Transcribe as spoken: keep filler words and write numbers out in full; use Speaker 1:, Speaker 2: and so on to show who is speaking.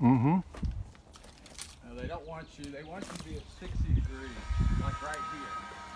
Speaker 1: Mm-hmm.
Speaker 2: Now they don't want you, they want you to be at sixty degrees, like right here.